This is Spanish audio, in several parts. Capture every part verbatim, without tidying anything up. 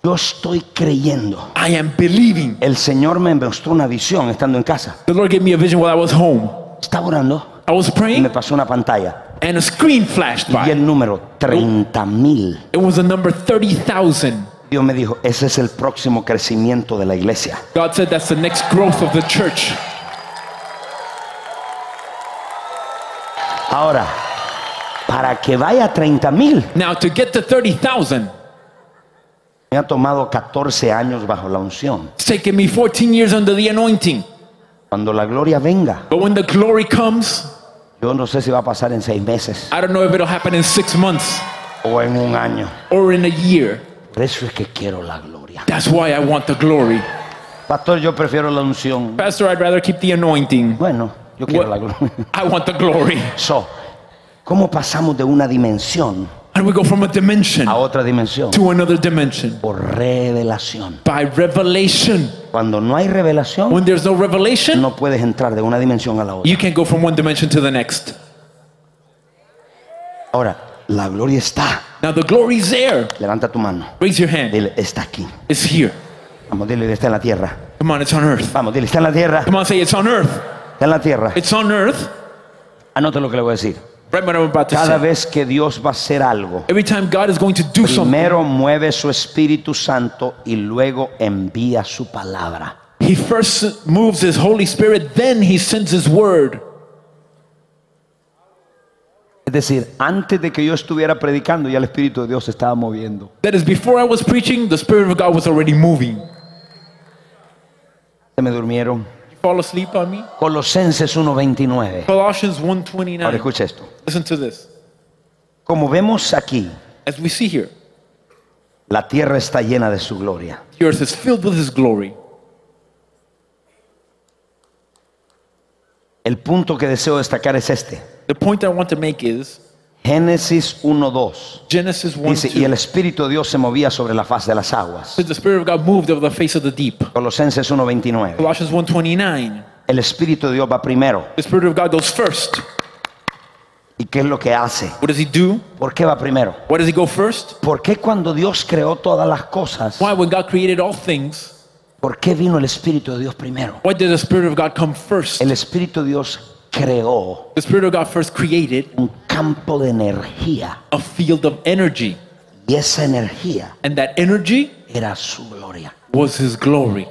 Yo estoy creyendo. I am believing. El Señor me mostró una visión estando en casa. The Lord gave me a vision while I was home. Estaba orando I was y praying me pasó una pantalla and a screen flashed y vi by. el número treinta mil. It was the number thirty thousand. Dios me dijo, ese es el próximo crecimiento de la iglesia. God said that's the next growth of the church. Ahora, para que vaya a treinta mil, Now to get to thirty thousand, me ha tomado catorce años bajo la unción. it's taken me fourteen years under the anointing. Cuando la gloria venga, But when the glory comes, yo no sé si va a pasar en seis meses I don't know if it'll happen in six months o en un año. or in a year. Por eso es que quiero la gloria. That's why I want the glory. Pastor, yo prefiero la unción. Pastor, I'd rather keep the anointing. Bueno, yo quiero la What? gloria. I want the glory. So, ¿cómo pasamos de una dimensión And we go from a dimension a otra dimensión? to another dimension Por revelación. by revelation. Cuando no hay revelación, When there's no revelation, no puedes entrar de una dimensión a la otra. you can't go from one dimension to the next. Ahora, la gloria está. Now the glory is there. Levanta tu mano. Raise your hand. Dile, está aquí. It's here. Vamos, dile, está en la tierra. Come on, it's on earth. Vamos, dile, está en la tierra. Come on, say it's on earth. Está en la tierra. It's on earth. Anote lo que le voy a decir. Right what I'm about to Cada say. vez que Dios va a hacer algo, Every time God is going to do something, primero mueve su Espíritu Santo y luego envía su palabra. He first moves His Holy Spirit, then He sends His word. Es decir, antes de que yo estuviera predicando, ya el Espíritu de Dios se estaba moviendo. That is, before I was preaching, the Spirit of God was already moving. Se me durmieron. You fall asleep on me? Colosenses uno veintinueve. Colossians one Ahora twenty-nine. escucha esto. Listen to this. Como vemos aquí, As we see here, la tierra está llena de su gloria. the earth is filled with His glory. El punto que deseo destacar es este. The point I want to make is Génesis uno dos. Genesis one Dice, y el two. Espíritu de Dios se movía sobre la faz de las aguas. Says the Spirit of God moved over the face of the deep. Colosenses uno veintinueve. Colossians one twenty-nine. El Espíritu de Dios va primero. The Spirit of God goes first. ¿Y qué es lo que hace? What does He do? ¿Por qué va primero? Why does He go first? ¿Por qué cuando Dios creó todas las cosas, Why, when God created all things, por qué vino el Espíritu de Dios primero? why did the Spirit of God come first? El Espíritu de Dios creó The Spirit of God first created un campo de energía a field of energy, y esa energía and that energy era su gloria. was His glory.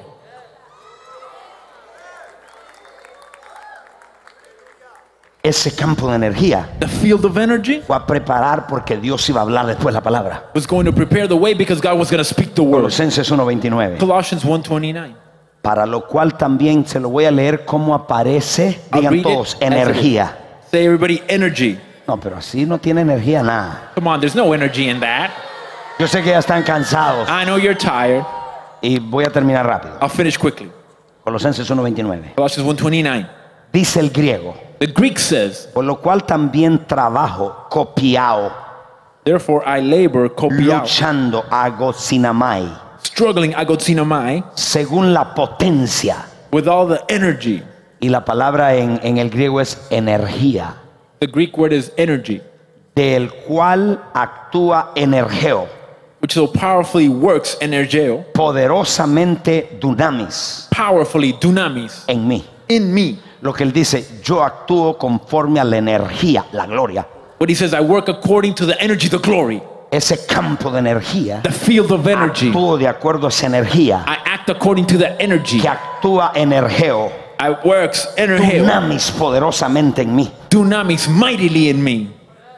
Ese campo de energía The field of energy fue a preparar porque Dios iba a hablar después la palabra. was going to prepare the way because God was going to speak the word. Colosenses uno veintinueve. Colossians one twenty-nine. Para lo cual también se lo voy a leer cómo aparece, I'll digan read it todos, as it energía. is. Say everybody, energy. No, pero así no tiene energía nada. Come on, there's no energy in that. Yo sé que ya están cansados I know you're tired. y voy a terminar rápido. I'll finish quickly. Colosenses uno veintinueve. Colossians one twenty-nine. Dice el griego, The Greek says, por lo cual también trabajo copiado, therefore I labor, copiao, luchando, agosinamai, struggling, agotsinamai, según la potencia. with all the energy. Y la palabra en, en el griego es energía, The Greek word is energy, del cual actúa energeo, which so powerfully works, energeo, poderosamente dunamis, powerfully, dunamis, en mí. in me. Lo que él dice, yo actúo conforme a la energía, la gloria. What he says, I work according to the energy, the glory, Ese campo de energía, the field of energy. actúo de acuerdo a esa energía I act according to the energy. que actúa energeo, I works, energeo, dunamis poderosamente en mí. dunamis, mightily in me.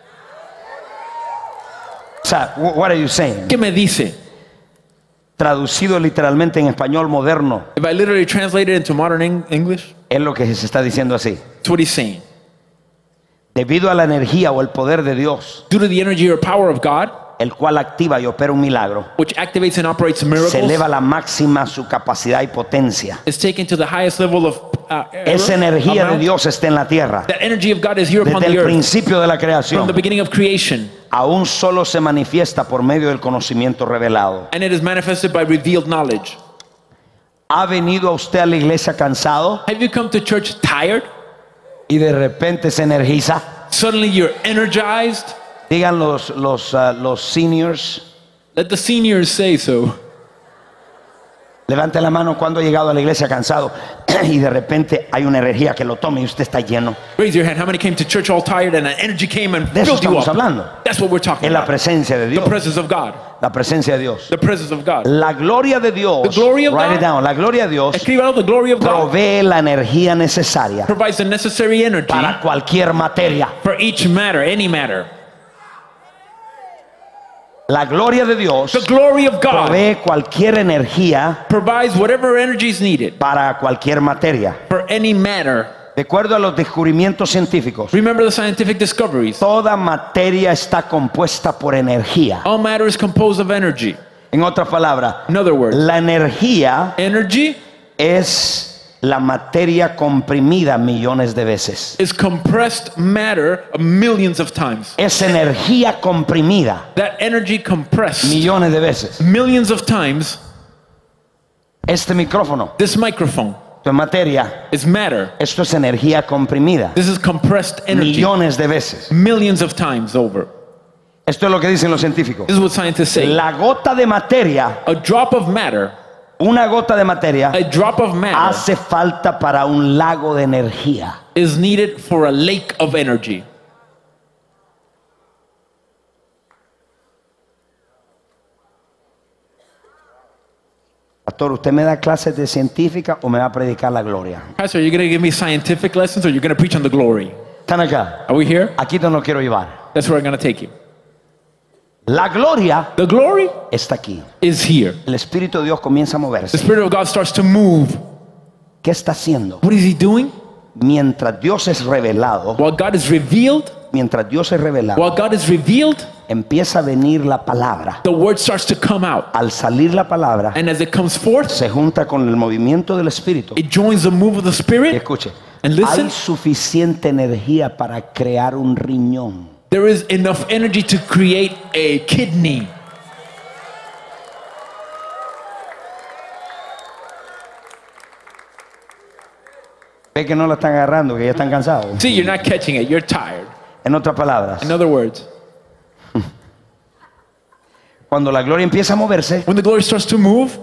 O sea, wh- what are you saying? ¿Qué me dice? Traducido literalmente en español moderno, If I literally translate it into modern Eng- English, es lo que se está diciendo así. that's what he's saying. Debido a la energía o el poder de Dios, Due to the energy or power of God, el cual activa y opera un milagro, which activates and operates se miracles, eleva a la máxima su capacidad y potencia. is taken to the highest level of uh, Esa energía de amount. Dios está en la tierra. That energy of God is here upon Desde the el earth principio de la from the creación, beginning of creation, aún solo se manifiesta por medio del conocimiento revelado. and it is manifested by revealed knowledge. ¿Ha venido a usted a la iglesia cansado Have you come to church tired? y de repente se energiza? Suddenly you're energized. Digan los, los, ah, los seniors, Let the seniors say so. Levante la mano cuando ha llegado a la iglesia cansado y de repente hay una energía que lo toma y usted está lleno. Raise your hand. How many came to church all tired and an energy came and De eso filled you estamos up? hablando. That's what we're talking En la about. presencia de The Dios. presence of God. La presencia de Dios. The presence of God. La gloria de Dios. The glory of Write God. it down. La gloria de Dios Escríbalo. The glory of God provee la energía necesaria provides the necessary energy para cualquier materia. for each matter, any matter. La gloria de Dios The glory of God provee cualquier energía provides whatever energy is needed para cualquier materia. for any matter. De acuerdo a los descubrimientos científicos, Remember the scientific discoveries. toda materia está compuesta por energía. All matter is composed of energy. En otras palabras, In other words, la energía energy es la materia comprimida millones de veces. is compressed matter millions of times. Es energía comprimida That energy compressed millones de veces. millions of times. Este micrófono, This microphone esto es materia, is matter. esto es energía comprimida This is compressed energy millones de veces. millions of times over. Esto es lo que dicen los científicos. This is what scientists say. La gota de materia, A drop of matter, una gota de materia, a drop of matter hace falta para un lago de energía. is needed for a lake of energy. Pastor, ¿usted me da clases de científica o me va a predicar la gloria? Pastor, are you going to give me scientific lessons or you're going to preach on the glory? ¿Están acá? Are we here? Aquí no lo quiero llevar. That's where I'm going to take you. La gloria The glory está aquí. is here. El Espíritu de Dios comienza a The moverse. Spirit of God starts to move. ¿Qué está haciendo? What is He doing? Mientras Dios es revelado, While God is revealed, mientras Dios es revelado, while God is revealed, empieza a venir la palabra. the word starts to come out. Al salir la palabra, And as it comes forth, se junta con el movimiento del Espíritu. it joins the move of the Y Spirit. escuche, And listen, hay suficiente energía para crear un riñón. there is enough energy to create a kidney. Ve que no la están agarrando, que ya están cansados. See, you're not catching it. You're tired. En otras palabras, In other words, cuando la gloria empieza a moverse, when the glory starts to move,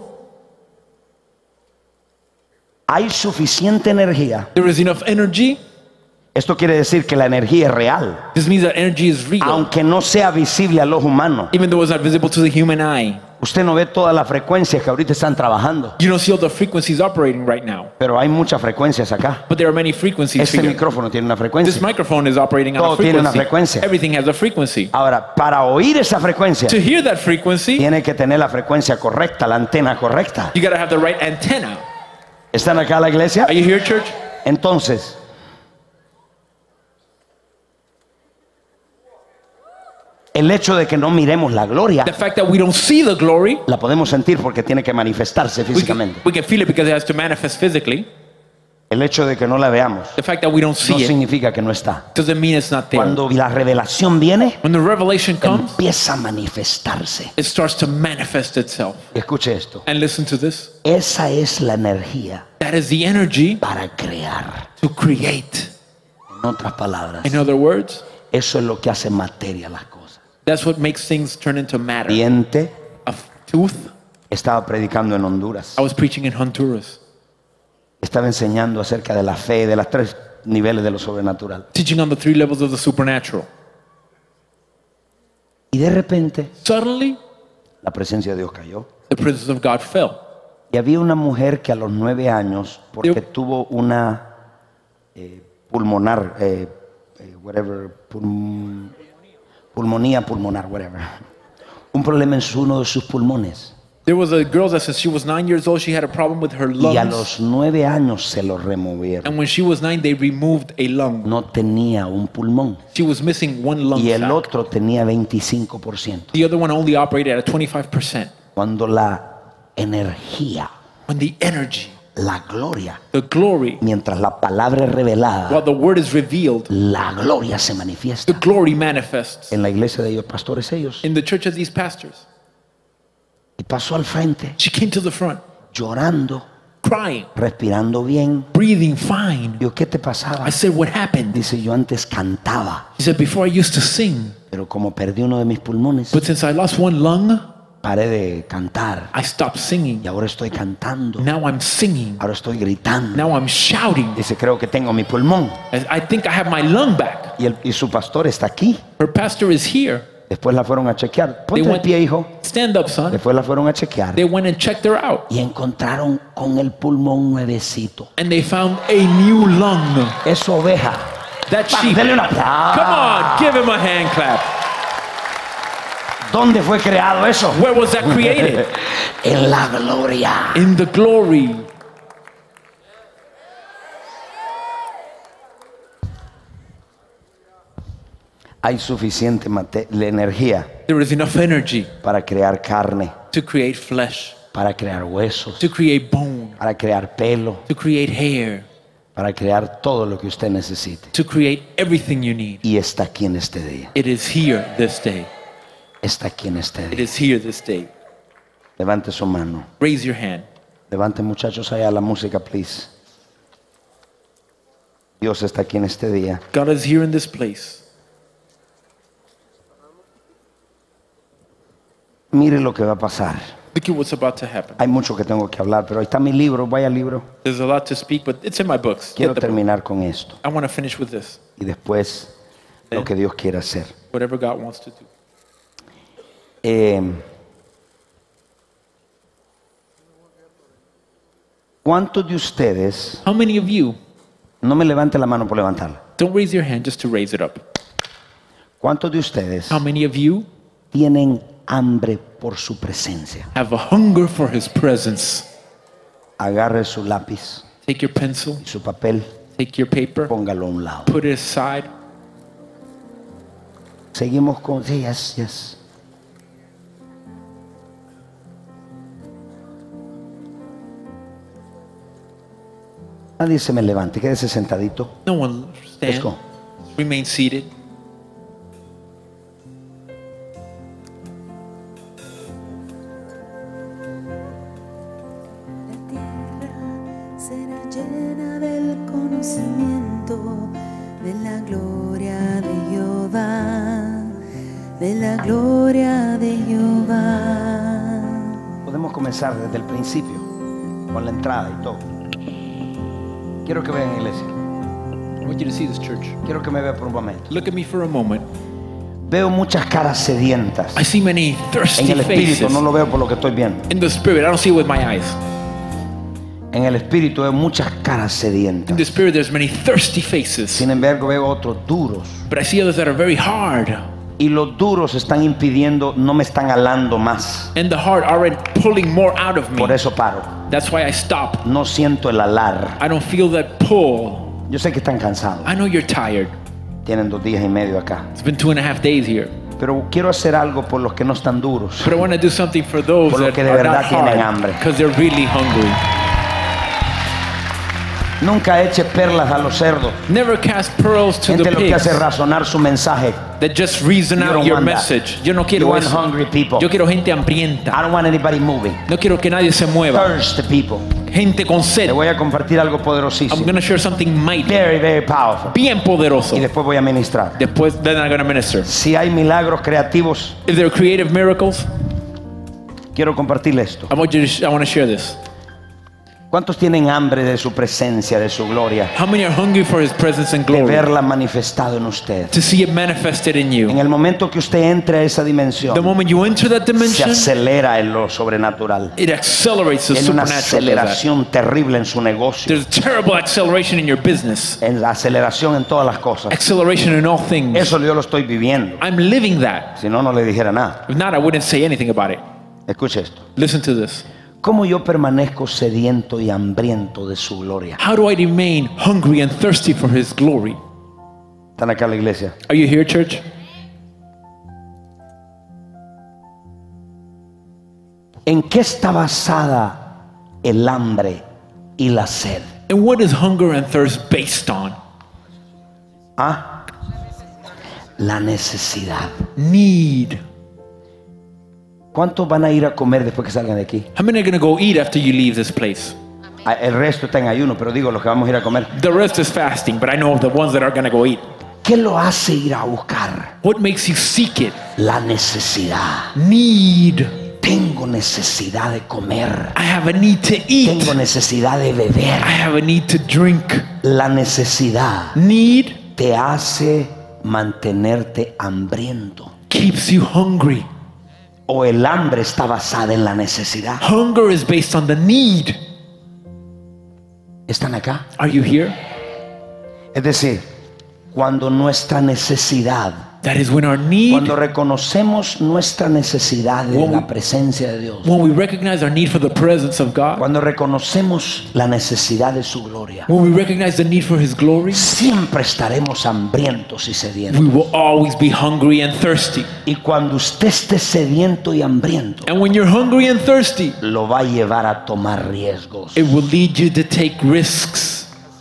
hay suficiente energía. there is enough energy. Esto quiere decir que la energía es real, This means that energy is real, aunque no sea visible al ojo humano. even though it's not visible to the human eye. Usted no ve todas las frecuencias que ahorita están trabajando, You don't see all the frequencies operating right now, pero hay muchas frecuencias acá. but there are many frequencies. Este here. micrófono tiene una This frecuencia. microphone is operating on Todo a tiene una frequency. frecuencia. Everything has a frequency. Ahora, para oír esa frecuencia, To hear that frequency, tiene que tener la frecuencia correcta, la antena correcta. you got to have the right antenna. ¿Están acá la iglesia? Are you here, church? Entonces, el hecho de que no miremos la gloria, The fact that we don't see the glory, la podemos sentir porque tiene que manifestarse we can, físicamente. we can feel it because it has to manifest physically. El hecho de que no la veamos The fact that we don't no see it significa que no está. doesn't mean it's not there. Cuando la revelación viene, When the revelation comes, empieza a manifestarse. it starts to manifest itself. Y escuche esto. And listen to this. Esa es la energía That is the energy para crear. to create. En otras palabras, In other words, eso es lo que hace materia las cosas. that's what makes things turn into matter. Diente, A tooth. estaba predicando en Honduras. I was preaching in Honduras, Estaba enseñando acerca de la fe, de los tres niveles de lo sobrenatural. teaching on the three levels of the supernatural. Y de repente, Suddenly, la presencia de Dios cayó. the presence of God fell. Y había una mujer que a los nueve años, porque Yo- tuvo una eh, pulmonar, eh, eh, whatever, pulm- pulmonía pulmonar, whatever, un problema en su- uno de sus pulmones. There was a girl that since she was nine years old, she had a problem with her Y a lungs. los nueve años se lo removieron. And when she was nine, they removed a lung. No tenía un pulmón. She was missing one lung Y el sac. otro tenía veinticinco por ciento. The other one only operated at twenty-five percent. Cuando la energía, When the energy, la gloria, the glory, mientras la palabra es revelada, while the word is revealed, la gloria se the manifiesta. glory manifests. En la iglesia de ellos, pastores ellos, In the church of these pastors, y pasó al frente, she came to the front, llorando, crying, respirando bien. breathing fine. Digo, ¿qué te pasaba? I said, what happened? Dice, yo antes cantaba, She said, before I used to sing, pero como perdí uno de mis pulmones, but since I lost one lung, paré de cantar I stopped singing. y ahora estoy cantando. Now I'm singing. Ahora estoy gritando. Now I'm shouting. Dice, creo que tengo mi pulmón. I think I have my lung back. Y, el, y su pastor está aquí. Her pastor is here. Después la fueron a chequear. They Ponte de went, pie, hijo. stand up, son. Después la fueron a chequear. They went and checked her out. Y encontraron con el pulmón nuevecito. And they found a new lung. Es oveja. That Va, sheep. dele un aplauso. Come on, give him a hand clap. ¿Dónde fue creado eso? Where was that created? En la gloria. In the glory. Hay suficiente mate- la energía There is enough energy para crear carne, to create flesh, para crear huesos, to create bone, para crear pelo, to create hair, para crear todo lo que usted necesite. to create everything you need. Y está aquí en este día. It is here this day. Está aquí en este It día. is here this day. Levante su mano. Raise your hand. Levante, muchachos, allá la música, please. Dios está aquí en este día. God is here in this place. Mire lo que va a pasar. Look at what's about to happen. Hay mucho que tengo que hablar, pero ahí está mi libro. Vaya al libro. There's a lot to speak, but it's in my books. Quiero Get the book. terminar con esto. I want to finish with this. Y después lo que Dios quiere hacer. Whatever God wants to do. Eh, ¿Cuántos de ustedes, How many of you, no me levante la mano por levantarla, don't raise your hand just to raise it up. cuántos de ustedes How many of you tienen hambre por su presencia? have a hunger for His presence? Agarre su lápiz Take your pencil, y su papel, take your paper, póngalo a un lado. put it aside. Seguimos con, sí, yes, yes. Nadie se me levante, quédese sentadito. No one Let's stand. go. Remain seated. La tierra será llena del conocimiento de la gloria de Jehová, de la gloria de Jehová. Podemos comenzar desde el principio, con la entrada y todo. Quiero que vean, iglesia. I want you to see this, church. Quiero que me vea por un momento. Look at me for a moment. Veo muchas caras sedientas. I see many En thirsty el espíritu, faces. no lo veo por lo que estoy viendo. In the spirit, I don't see it with my eyes. En el espíritu veo muchas caras In sedientas. the spirit, there's many thirsty faces. Sin embargo, veo otros duros. But I see others that are very hard. Y los duros están impidiendo, no me están alando más. And the hard are already pulling more out of me. Por eso paro. That's why I stop. No siento el alar. I don't feel that pull. Yo sé que están cansados. I know you're tired. Tienen dos días y medio acá. It's been two and a half days here. Pero quiero hacer algo por los que no están duros. But I want to do something for those Por los that que de are not verdad tienen hard. hambre. Because they're really hungry. Nunca eche perlas a los cerdos. Never cast pearls to Gente the lo que pigs hace razonar su mensaje. that just reason You out don't your want that. message. Yo no You quiero want eso. hungry people. Yo quiero gente I hambrienta. don't want anybody moving. No quiero que nadie se mueva. Thirsty people. Gente con sed. Le voy a compartir algo I'm poderosísimo. going to share something mighty. Very, very powerful. Bien poderoso. Y después voy a ministrar. Después, then I'm going to minister. Si hay milagros creativos, If there are creative miracles, quiero compartirle esto. I want you to sh- I want to share this. ¿Cuántos tienen hambre de su presencia, de su gloria? How many are hungry for His presence and De glory? verla manifestado en usted. To see it manifested in you. En el momento que usted entre a esa The dimensión, moment you enter that se dimension, acelera en lo sobrenatural. it accelerates the Tiene una supernatural. does that. aceleración terrible en su negocio. There's terrible acceleration in your business. En la aceleración en todas las cosas. Acceleration in all things. Eso yo lo estoy viviendo. I'm living that. Si no, no le dijera nada. If not, I wouldn't say anything about it. Escuche esto. Listen to this. ¿Cómo yo permanezco sediento y hambriento de su gloria? How do I remain hungry and thirsty for His glory? ¿Están acá en la iglesia? Are you here, church? ¿En qué está basada el hambre y la sed? And what is hunger and thirst based on? ¿Ah? La necesidad. Need. ¿Cuántos van a ir a comer después que salgan de aquí? How many are going to go eat after you leave this place? Ah, el resto está en ayuno, pero digo los que vamos a ir a comer. The rest is fasting, but I know the ones that are going to go eat. ¿Qué lo hace ir a buscar? What makes you seek it? La necesidad. Need. tengo necesidad de comer. I have a need to eat. Tengo necesidad de beber. I have a need to drink. La necesidad Need te hace mantenerte hambriento. keeps you hungry. O el hambre está basada en la necesidad. Hunger is based on the need. ¿Están acá? Are you here? Es decir, cuando nuestra necesidad, That is when our need, cuando reconocemos nuestra necesidad de When we- la presencia de Dios, when we recognize our need for the presence of God, cuando reconocemos la necesidad de su gloria, when we recognize the need for His glory, siempre estaremos hambrientos y sedientos. we will always be hungry and thirsty. Y cuando usted esté sediento y hambriento, And when you're hungry and thirsty, lo va a llevar a tomar riesgos. it will lead you to take risks.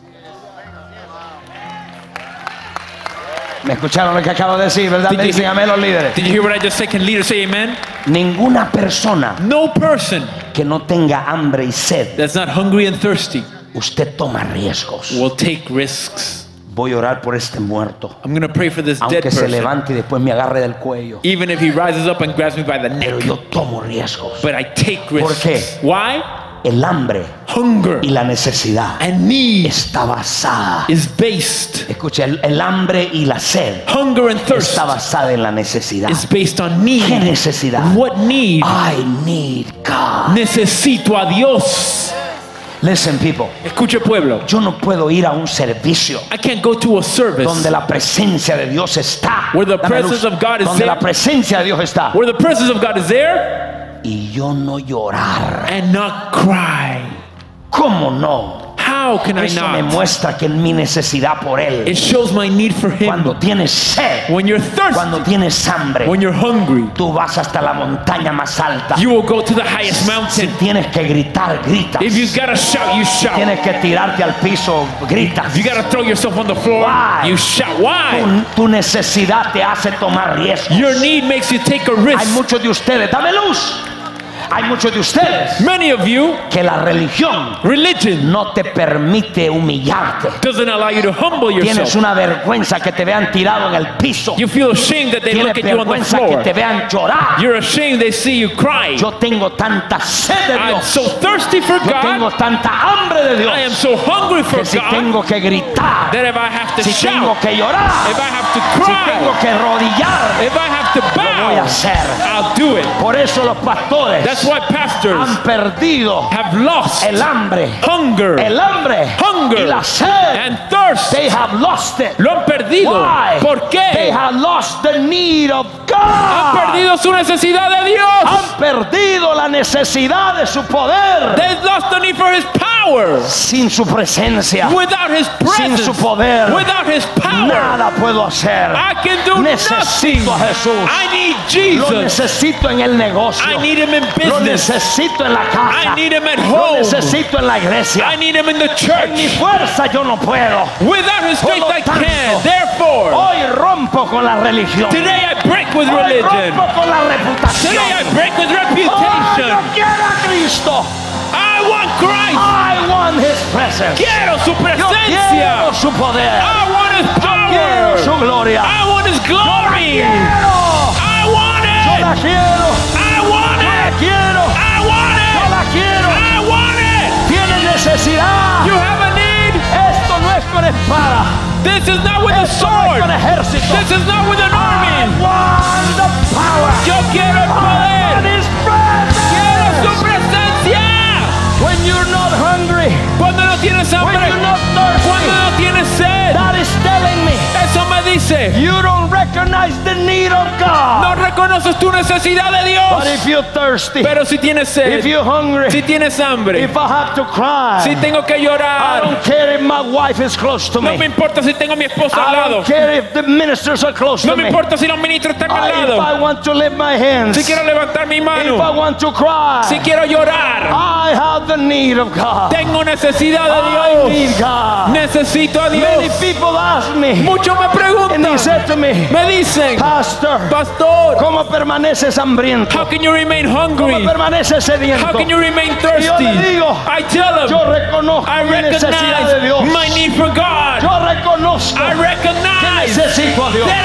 ¿Me escucharon lo que acabo de decir, verdad? Did Me you dicen hear- amén los líderes. Did you hear what I just said? Can leaders say amen? Ninguna persona No person que no tenga hambre y sed, that's not hungry and thirsty usted toma riesgos. will take risks. Voy a orar por este muerto, I'm going to pray for this dead aunque se person. levante y después me agarre del cuello. Even if he rises up and grabs me by the Pero neck. yo tomo riesgos. But I take risks. qué? Why? El hambre Hunger y la necesidad and need está basada. is based. Escucha, el, el hambre y la sed Hunger and thirst está basada en la necesidad. is based on ¿Qué need. necesidad? What need? I need God. Necesito a Dios. Listen, people. Escuche, pueblo. Yo no puedo ir a un servicio I can't go to a service donde la presencia de Dios está. Where the Dame luz. presence of God is donde there. la presencia de Dios está. where the presence of God is there Y yo no llorar. and not cry. ¿Cómo no? How can I Eso me not? muestra que en mi necesidad por It Él. shows my need for Him. Cuando tienes sed, When you're thirsty, cuando tienes hambre, when you're hungry, tú vas hasta la montaña más alta. you will go to the highest Si mountain. tienes que gritar, gritas. If you gotta shout, you shout. Tienes que tirarte al piso, gritas. If you gotta throw yourself on the floor, Why? you shout. Why? Tu, tu necesidad te hace tomar riesgos. Your need makes you take a Hay risk. muchos de ustedes, dame luz. Hay muchos de ustedes Many of you, que la religión religion no te permite humillarte. doesn't allow you to humble Tienes yourself. una vergüenza que te vean tirado en el piso. You feel ashamed that they Tienes look at you on the vergüenza que floor. te vean llorar. You're ashamed they see you cry. Yo tengo tanta sed de I'm Dios. so thirsty for Yo tengo God. tanta hambre de I am Dios. so hungry for Que si God tengo que gritar, that if I have to si tengo shout, que llorar, if I have to si tengo cry, que rodillar, if I have to lo voy a bow, hacer. I'll do it. Por eso los pastores That's why pastors han perdido have lost el hambre, hunger el hambre Hunger y la sed. and thirst. They have lost it. Lo han perdido. Why? ¿Por They qué? have lost the need of Han God. perdido su necesidad de Dios. Han perdido la necesidad de su poder. They've lost the need for His power. Sin su presencia, Without His sin su presence, poder, without His power, nada puedo hacer. I can do nothing. Necesito a Jesús. I need Lo Jesus. necesito en el negocio. I need Him in Lo business. necesito en la casa. I need Him at Lo home. necesito en la iglesia. I need Him in the En mi church. fuerza yo no puedo. Without His Por strength, lo I tanto, can't. Therefore, Hoy rompo con la religión. today I break with Hoy religion. rompo con la reputación. Today I break with Oh, yo reputation. quiero a Cristo. I want Christ. I want His presence. Quiero su Yo quiero presencia. su poder. I want His Quiero su power. gloria. I want His glory. Quiero. I want Yo la it. quiero. I want Yo la it. quiero. I want Yo it. la quiero. I want it. Tienes necesidad. You have a need. Esto no es con espada. This is not with a Esto no es sword. con ejército. This is not with an I army. want the power. Yo quiero el I want poder. His presence. Quiero su presencia. When you're not hungry, Cuando no tienes when hambre. you're not thirsty, Cuando no tienes sed. that is telling me Eso me dice. you don't recognize the need of God. No reconoces tu necesidad de But Dios. if you're thirsty, Pero si tienes if sed. you're hungry, Si tienes hambre. if I have to cry, Si tengo que I llorar. don't care if my wife is close to No me me. importa si tengo a mi esposa al I lado. don't care if the ministers are close No to me me. importa si los ministros están al I- If lado. I want to lift my hands, Si quiero levantar mi if I mano. want to cry, Si quiero llorar. I have the need of God. Tengo necesidad I de Dios. need God. Necesito a Many Dios. people ask me, Muchos me and they preguntan. said to me, Me dicen. Pastor, Pastor, ¿cómo permaneces hambriento? how can you remain ¿Cómo hungry? permaneces sediento? How can you remain Y yo thirsty? le digo, I tell yo them. reconozco I mi necesidad de Dios. recognize my need for God. Yo reconozco I que recognize necesito a Dios. that I need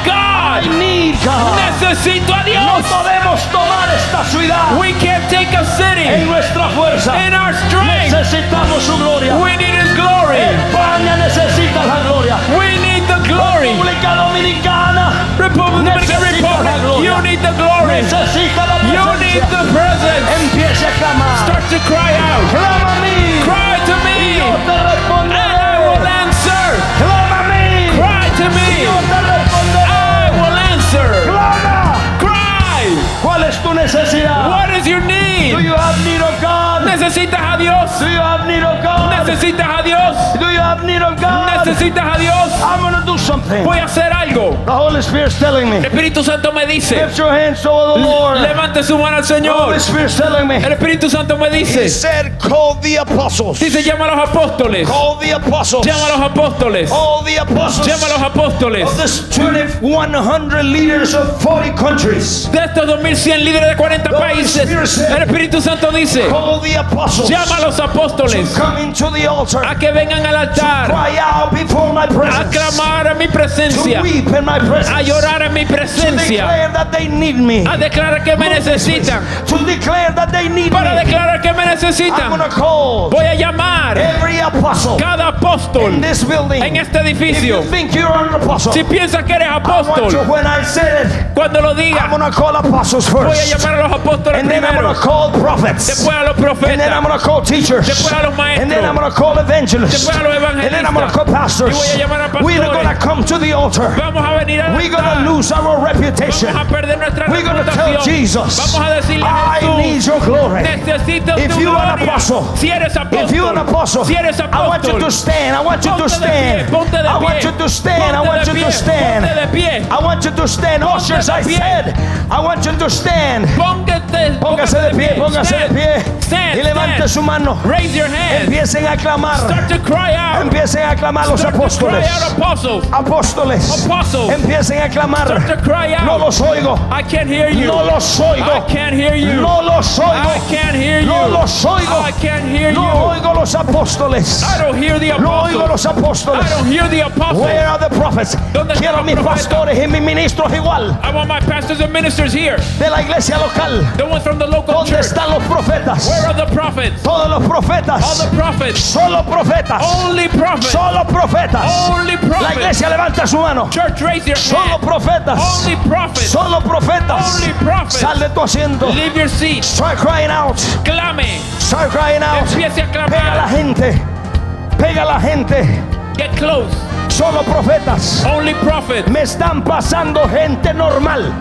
God. I need God. Necesito a No Dios. podemos tomar esta ciudad We can't take a en city nuestra fuerza. in our strength. Necesitamos su gloria. We need His glory. España necesita la gloria. We need the glory. República Dominicana Republic, Dominican necesita la Republic, gloria. you need the glory. Necesita la You need presencia. the presence. Empiece a clamar. Start to cry out. Clama a mí. Cry to me, Yo te and I will responderé. answer. Clama a mí. Cry to me, Yo te responderé. I will answer. Clama. Cry. ¿Cuál es tu necesidad? What is your Do need? you have need of God? ¿Necesitas a Dios? Do you have need of God? ¿Necesitas a Dios? Do you have need of God? ¿Necesitas a Dios? I'm going to do something. Voy a hacer algo. The Holy Spirit's telling me. El Espíritu Santo me dice, Lift your hands toward the Lord. levante su mano al The Holy Señor. Spirit's telling me. El Espíritu Santo me He dice, said, call the apostles. dice, llama a los apóstoles. Call the apostles. Llama a los apóstoles. All the apostles Llama a los apóstoles. of this twenty-one hundred leaders of forty countries. De estos dos mil cien líderes de cuarenta países, el Espíritu Santo dice, Call the apostles llama a los to apóstoles come into the altar. a que vengan al altar, Cry out before my a presence. clamar a mi To presencia, weep in my presence. a llorar en mi To presencia, declare that they need me. a declarar que me necesitan, To declare that they need para me. declarar que me I'm necesitan. going to call Voy a llamar every apostle cada in apóstol this building. en este If you edificio. think you're an apostle, Si piensas que eres I want you, apóstol, when I said it, cuando lo I'm diga, going to call apostles voy a first. llamar a los apóstoles And then I'm primero, going to call prophets. después a los And then I'm profetas, going to call teachers. después a los And then I'm maestros, going to call evangelists. después a los And then I'm going to evangelistas. call pastors. Y voy a llamar a We're going to pastores. come to the altar. Vamos a venir al We're going to altar. lose our reputation. Vamos a perder nuestra We're going to tell reputación. Jesus, Vamos a decirle a I need Jesús, your glory. necesito If tu you are an gloria. apostle, Si eres If you're an apostle, apóstol, si eres I want you apóstol, to stand. I want you to ponte de pie, stand. ponte de I want pie, you to stand. I ponte want de you pie, to stand. ponte de pie. I want you to stand. Ponte Ushers, de I pie. said, I want you to stand. Póngate, Póngase de pie, póngase de Stand. pie. Stand, Y levante stand. su mano. Raise your hand. Empiecen a clamar. Start to cry out. Empiecen a clamar los Start to apóstoles. cry out, apostles. Apóstoles. Apostles. Empiecen a clamar. Start to cry out. No los oigo. I can't hear you. No los oigo. I can't hear you. No los oigo. I can't hear you. No los oigo. I can't hear No you. oigo los apóstoles. I don't hear the No oigo apostles. los apóstoles. I don't hear the apostles. Where are the prophets? ¿Dónde Quiero están mis los profetas? pastores y mis ministros igual I want my pastors and ministers here. de la iglesia local. The ones from the local ¿Dónde church. están los profetas? Where are the prophets? Todos los All profetas. the prophets. Solo profetas. Only prophets. Solo profetas. Only La prophets. iglesia levanta su mano. Church, raise your Solo hand. profetas. Only prophets. Solo profetas. Only prophets. Sal de tu asiento. Leave your seat. Start crying out. Clame. Start crying out. Empiece a Pega a la clamar. gente. Pega a la gente. Get close. Solo profetas. Only prophets. Me están pasando gente normal.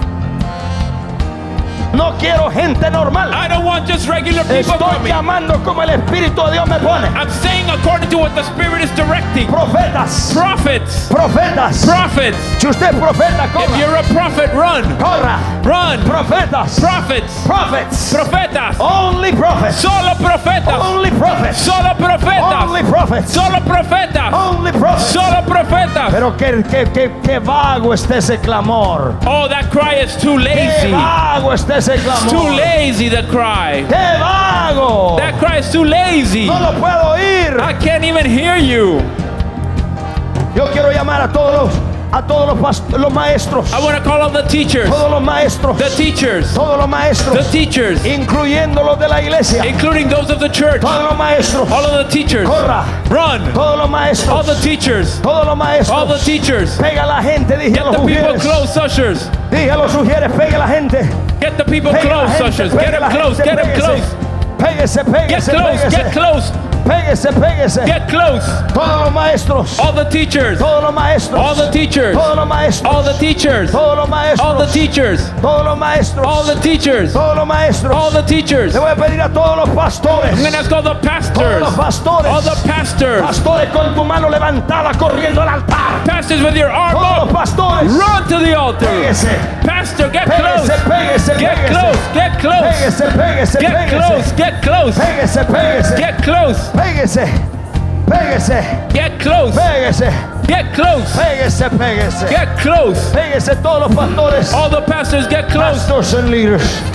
No quiero gente normal. I don't want just regular people Estoy coming. llamando como el Espíritu de Dios me pone. I'm saying according to what the Spirit is directing. Profetas. Prophets. Profetas. Prophets. Si usted es profeta, If corra. you're a prophet, run. Corra. Run. Profetas. Prophets. Prophets. Profetas. Only prophets. Solo profetas. Only prophets. Solo profetas. Only prophets. Solo profetas. Only prophets. Solo profetas. Pero qué, qué, qué, qué vago está ese clamor. Oh, that cry is too Qué lazy. vago está ese It's too clamor. lazy, the cry. Qué vago. That cry is too lazy. No lo puedo oír. I can't even hear you. Yo quiero llamar a todos los, a todos los, past- los maestros. I want to call on the teachers. Todos los maestros. The teachers. Todos los The maestros. teachers. Incluyendo los de la iglesia. Including those of the church. Todos los maestros. All of the teachers. Corra. Run. Todos los maestros. All the teachers. Todos los maestros. All the teachers. Pega a la gente, dije a Get los the people ujieres. close, ushers. Dije a los ujieres, pega a la gente. Get the people Pega a la close, gente, ushers. pega Get a la them close. gente, Get them pégese. close. Pégese, Get pégese, close. Get pégese. close. Pégese, pégese. Get close. Todos los maestros. All the teachers. Todos los maestros. All the teachers. Todos los maestros. All the teachers. Todos los maestros. All the teachers. Todos los maestros. All the teachers. Todos los maestros. All the teachers. Le voy a pedir a todos los pastores. I'm going to ask all the Todos pastors. los pastores. All the pastors. Pastores con tu mano levantada corriendo al altar. Pastors with your arm Todos los up. pastores. Run to the altar. Pégese. Pastor, get Pégese, close. pégese, Get pégese. close. Get close. Pégese, pégese, Get pégese. close. Get close. Pégese, pégese. Get close. Pégese. Pégese. Get close. Pégese. Get close. Pégese, pégese. Get close. Pégese todos los pastores. All the pastors get close. Pastors and leaders.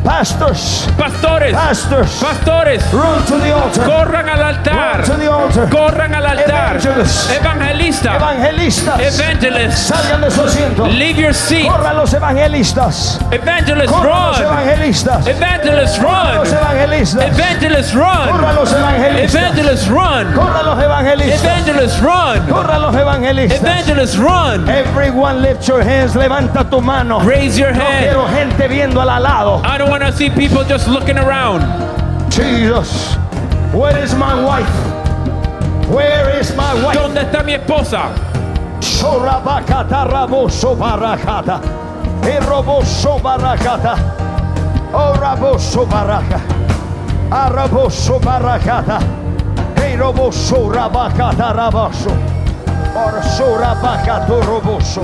Pastors, Pastores, pastors, pastores, run to the altar. corran al altar. Run to the altar. Corran al altar. Evangelists. Evangelistas. Evangelistas, Evangelists. salgan de su asiento. Leave your seat. Corran los evangelistas. Evangelists, Corran los run. evangelistas. Evangelists, Corran los run. evangelistas. Evangelists, run. Corran los evangelistas. Evangelists, run. Corran los evangelistas. Evangelists, run. Corran los evangelistas. Evangelists, run. Everyone lift your hands. Levanta tu mano. Raise your No hand. quiero gente viendo al lado. I don't want to see people just looking around. Jesus, where is my wife? Where is my wife? ¿Dónde está mi esposa? Sorabakata raboso barakata. Eroboso barakata. Oh raboso baraka. Araboso barakata. Eroboso rabakata raboso. Or sorabakato roboso.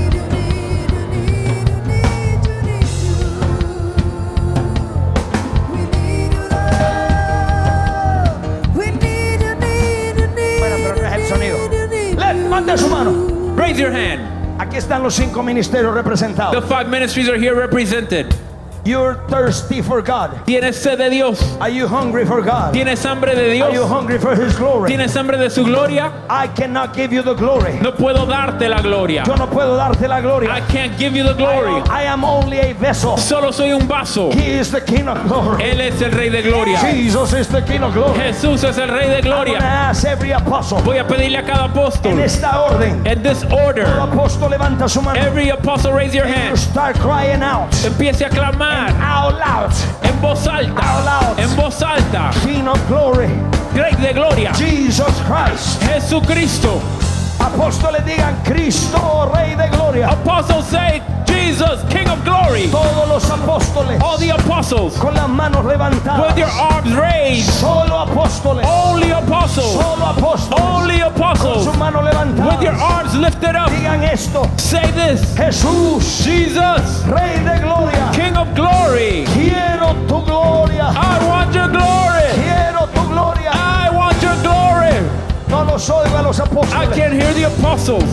Levante su mano. Raise your hand. Aquí están los cinco ministerios The representados. five ministries are here represented. You're thirsty for God. ¿Tienes sed de Dios? Are you hungry for God? ¿Tienes hambre de Are you Dios? hungry for His glory? ¿Tienes hambre de su gloria? I cannot give you the glory. No puedo darte la gloria. Yo no puedo darte la I gloria. can't give you the glory. I am only a vessel. Solo soy un vaso. He is the King of glory. Él es el Rey de gloria. Jesus is the King of glory. Jesús es el Rey de I'm gonna gloria. ask every apostle Voy a pedirle a cada en apóstol, esta orden. in this El order, apóstol levanta su mano. every apostle raise your You hand. start crying out. Empiece a clamar Out loud. en voz alta. Out loud. En voz alta. King of glory. Rey de gloria. Jesus Christ. Jesucristo. Apóstoles digan Cristo, Rey de gloria. Apostles say, Jesus, King of glory. Todos los apóstoles All the apostles con las manos levantadas. with your arms raised. Solo apóstoles. Only apostles. Solo apóstoles. Only Con apostles su mano levantada. with your arms lifted up. Digan esto. Say this. Jesús, Jesus, Rey de gloria. King of glory. Quiero tu gloria. I want your glory. Quiero tu gloria. I want your glory. No los oigo a los I apóstoles. can hear the apostles,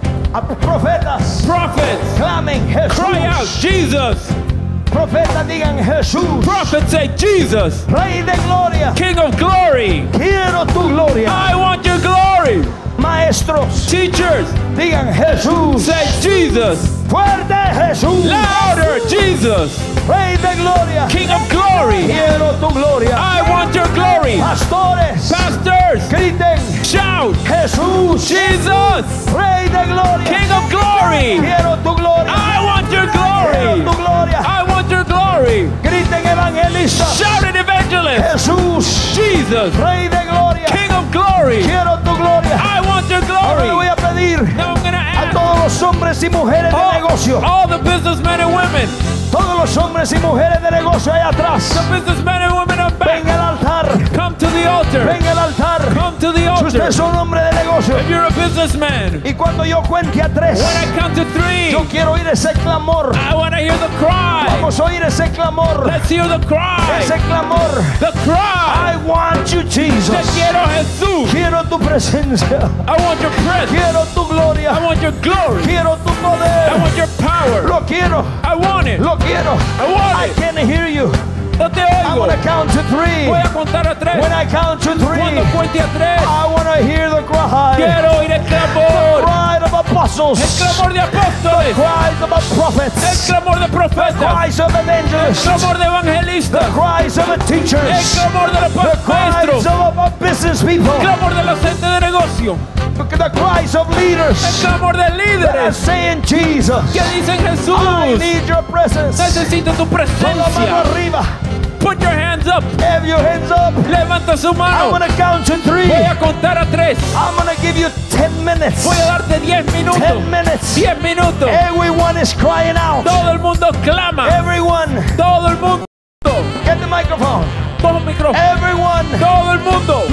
A profetas. prophets, Clamen cry out, Jesús. Jesus. Profetas digan Jesús. Prophets say, Jesus, Rey de gloria. King of glory. Quiero tu gloria. I want your glory. Maestros. Teachers Digan Jesús. say, Jesus. Fuerte Jesús. Louder, Jesus, Rey de gloria. King of glory. Quiero tu gloria. I want your glory. Pastores. Pastors, Griten. shout, Jesús. Jesus, Rey de gloria. King of glory. Quiero tu gloria. I want your Quiero tu glory. gloria. I want your glory. Griten evangelistas. Shout it, evangelist. Jesús. Jesus, Rey de gloria. King of glory. Quiero tu gloria. I want your Ahora le voy glory. a pedir Now I'm gonna a ask todos los hombres y mujeres de negocio. all, all the businessmen and women, Todos los hombres y mujeres de negocio allá atrás. the businessmen and women are back. Ven al altar. Come to the altar. Ven al altar. Come to the Si usted altar. es un hombre de negocio. If you're a businessman, Y cuando yo cuente a tres, when I count to three, yo quiero oír ese clamor. I want to hear the cry. Vamos a oír ese clamor. Let's hear the cry. Ese clamor. The cry. I want you, Te Jesus. quiero, Jesús. Quiero tu presencia. I want your presence. Quiero tu I gloria. want your glory. Quiero tu I poder. want your power. Lo quiero. I want it. Lo quiero. I want I it. can hear you. No te I'm oigo. gonna count to three. Voy a contar a tres. When I count to three, Cuando cuente a tres, I wanna hear the cry. quiero oír el clamor. Cry of apostles. El clamor de apóstoles. Cries of El prophets. clamor de profetas. Cries of El evangelists. clamor de evangelistas. Cries of El teachers. clamor de los The cries maestros. of of business people. El clamor de la gente de negocio. The cries of El leaders. clamor de That are líderes saying, Jesus, que dicen, I Jesús, need your presence. necesito tu Pon la mano presencia. arriba. Put your hands up. Have your hands up. Levanta su I'm mano. gonna count to three. Voy a contar a tres. I'm gonna give you ten minutes. Voy a darte diez minutos. Ten minutes. Diez minutos. Everyone is crying out. Todo el mundo clama. Everyone, Todo el mundo. get the microphone. Todo el micrófono. Everyone. Todo el mundo. No quiero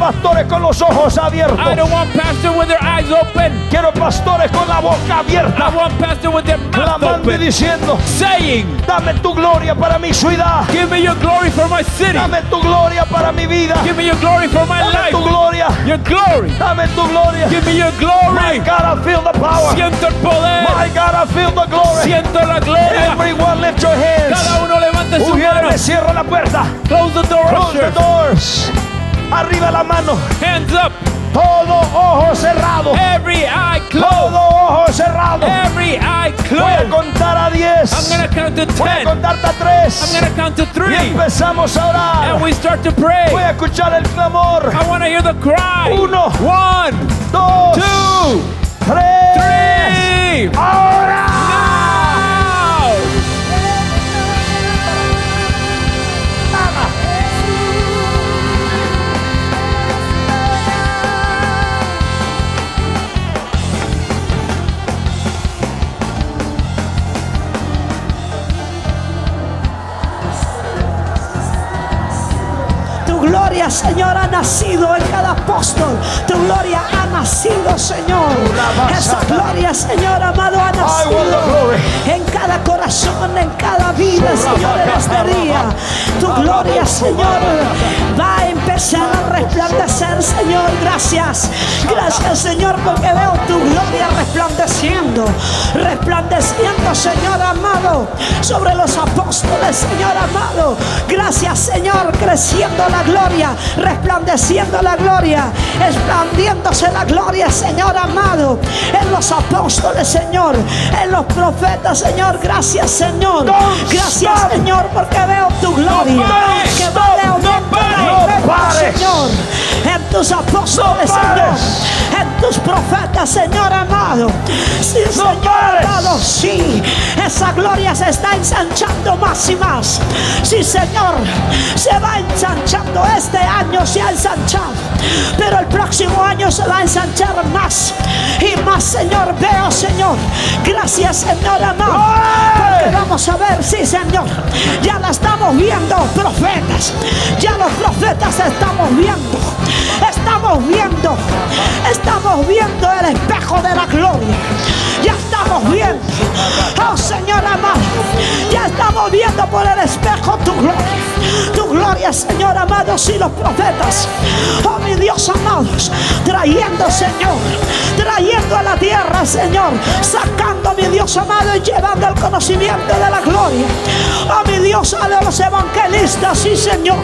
pastores con los ojos abiertos. I don't want pastors with their eyes open. Quiero pastores con la boca abierta, I want pastors with their mouth clamando y open, diciendo: saying, dame tu gloria para mi ciudad, give me your glory for my city. dame tu gloria para mi vida, Give me your glory for my dame tu life. gloria, Your glory. dame tu gloria. Give me your My glory. God, I feel the power. Siento el poder. My God, I feel the glory. Siento la gloria. Everyone lift your hands. Cada uno levante su Ujieres, mano. cierra la puerta. Close the door. Close the Ushers. doors. Arriba la mano. Hands up. Todo ojo cerrado. Every eye Todo closed. ojo cerrado. Every eye Voy a closed. contar a I'm diez. gonna count to Voy a ten. contar hasta I'm tres. gonna count to Y three. empezamos a orar. And we start to pray. Voy a escuchar el clamor. I want to hear the cry. Uno. One, Dos. two, Tres. three. Ahora. Now. Tu gloria, Señor, ha nacido en cada apóstol. Tu gloria ha nacido, Señor. Esa gloria, Señor amado, ha nacido en cada corazón, en cada vida, Señor, en este día. Tu gloria, Señor, va a empezar a resplandecer, Señor. Gracias. Gracias, Señor, porque veo tu gloria resplandeciendo. Resplandeciendo, Señor amado, sobre los apóstoles, Señor amado. Gracias, Señor, creciendo la gloria, resplandeciendo la gloria, expandiéndose la gloria, Señor amado, en los apóstoles, Señor, en los profetas, Señor. Gracias, Señor. Gracias, Señor, porque veo tu gloria que va de aumento en aumento, Señor, en tus apóstoles, Señor, en tus profetas, Señor amado. Sí, Señor amado, sí, esa gloria se está ensanchando más y más. Sí, Señor, se va ensanchando. Este año se ha ensanchado, pero el próximo año se va a ensanchar más y más, Señor. Veo, Señor. Gracias, Señor amado, porque vamos a ver, sí, Señor, ya la estamos viendo, profetas. Ya los profetas estamos viendo. Estamos viendo, estamos viendo el espejo de la gloria. Ya estamos viendo, oh Señor amado, ya estamos viendo por el espejo tu gloria. Tu gloria, Señor amado, sí, los profetas, oh mi Dios amados, trayendo, Señor, trayendo a la tierra, Señor, sacando, mi Dios amado, y llevando el conocimiento de la gloria. Oh mi Dios, a los evangelistas, sí, Señor,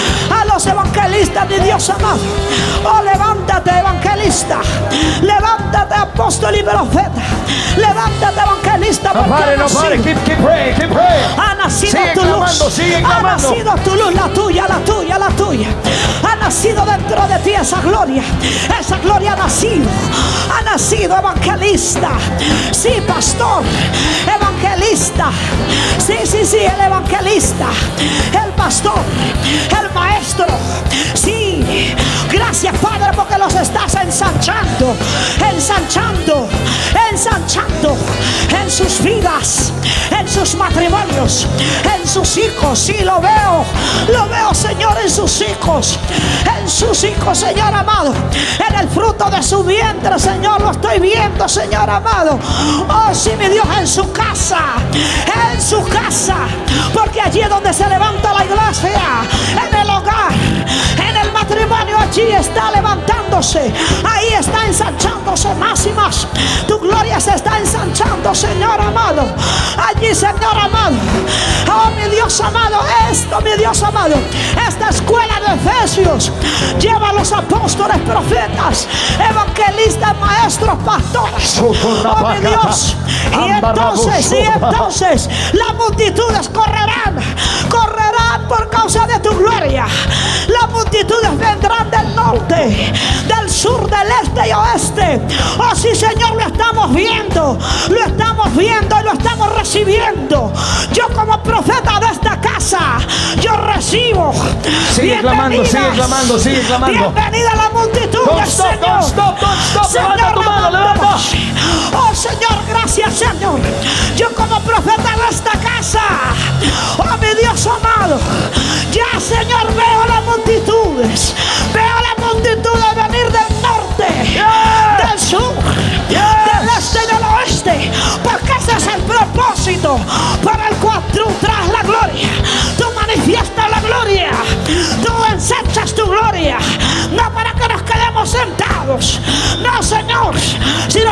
a los evangelistas, mi Dios amado. Oh, levántate, evangelista, levántate, apóstol y profeta, levántate, evangelista, No pare, no pare, keep, keep praying, keep praying. ha nacido Sigue tu clamando, luz, sigue ha clamando. nacido tu luz, la tuya, la tuya, la tuya. Ha nacido dentro de ti esa gloria, esa gloria ha nacido, ha nacido evangelista, sí, pastor, evangelista, sí, sí, sí, el evangelista, el pastor, el maestro, sí. Gracias, Padre, porque los estás ensanchando, ensanchando, ensanchando en sus vidas, en sus matrimonios, en sus hijos. Sí, lo veo, lo veo, Señor, en sus hijos, en sus hijos, Señor amado, en el fruto de su vientre, Señor, lo estoy viendo, Señor amado. Oh, sí, mi Dios, en su casa, en su casa, porque allí es donde se levanta la iglesia, en el hogar, en el matrimonio, allí está levantándose, ahí está ensanchándose más y más. Tu gloria se está ensanchando, Señor amado, allí, Señor amado. Oh, mi Dios amado, esto, mi Dios amado, esta escuela de Efesios lleva a los apóstoles, profetas, evangelistas, maestros, pastores. Oh, mi Dios. Y entonces, y entonces las multitudes correrán, correrán por causa de tu gloria. Las multitudes vendrán del norte, del sur, del este y oeste. Oh, sí, Señor, lo estamos viendo, lo estamos viendo y lo estamos recibiendo. Yo, como profeta de esta casa, yo recibo. Sigue clamando, sigue clamando, sigue clamando. Bienvenida a la multitud, Don't stop, Señor. don't stop, don't stop. Señor, Levanta tu mano, levanta. oh Señor, gracias, Señor. Yo, como profeta de esta casa, oh mi Dios amado, ya, Señor, veo las multitudes, veo las multitudes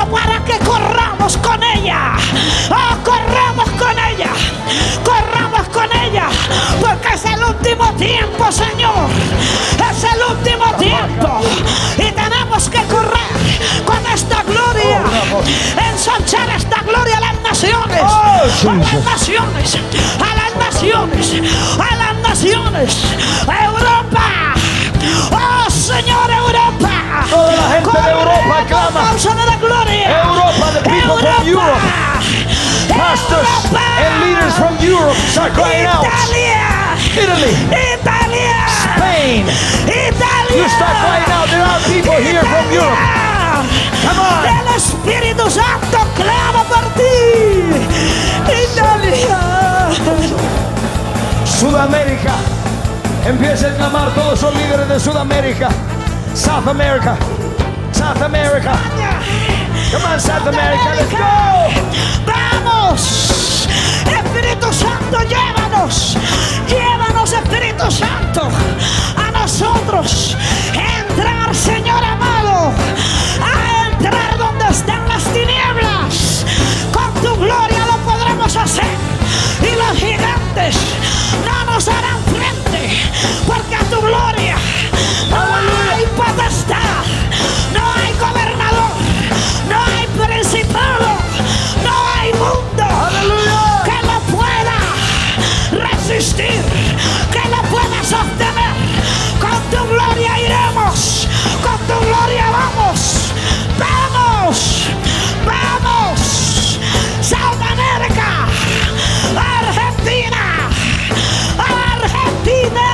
para que corramos con ella. Oh, corramos con ella. Corramos con ella. Porque es el último tiempo, Señor. Es el último tiempo. Y tenemos que correr con esta gloria. Ensanchar esta gloria a las naciones. A las naciones. A las naciones. A las naciones. A Europa. Oh, Señor, Europa. Toda la gente de Europa clama. Causa de la gloria. Europa, the people from Europe. Pastors and leaders from Europe start crying out. Italia. Italy. Italia. Spain. Italia. You start crying out. There are people here from Europe. Come on. El Espíritu Santo clama por ti. Italia. Sudamérica. Empieza a clamar todos los líderes de Sudamérica. South America. South America. Come on, South America. Let's go. Vamos. Espíritu Santo, llévanos. Llévanos, Espíritu Santo, a nosotros. Entrar, Señor amado. A entrar donde están las tinieblas. Con tu gloria lo podremos hacer. Y los gigantes no nos harán frente. Porque a tu gloria no hay potestad. No hay gobernador. No hay principado. No hay mundo que lo pueda resistir, que lo pueda sostener. Con tu gloria iremos. Con tu gloria vamos. Vamos. Vamos. South America. Argentina. Argentina.